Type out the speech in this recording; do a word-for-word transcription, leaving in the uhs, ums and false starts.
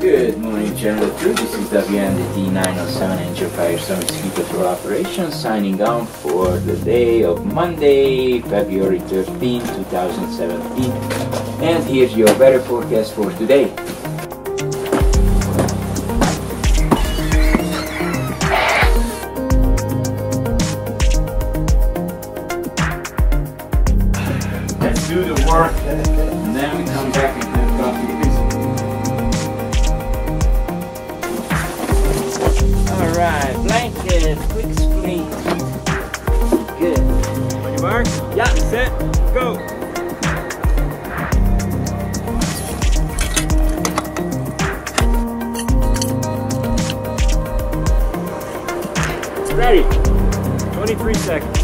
Good morning, General Crew. This is W M D T nine oh seven Angel Fire Summit Ski Patrol Operations signing on for the day of Monday, February thirteenth, two thousand seventeen. And here's your weather forecast for today. Let's do the work, and then we come back and have coffee. Alright, blanket, quick split. Good. On your mark? Yeah. Set, go! Ready. twenty-three seconds.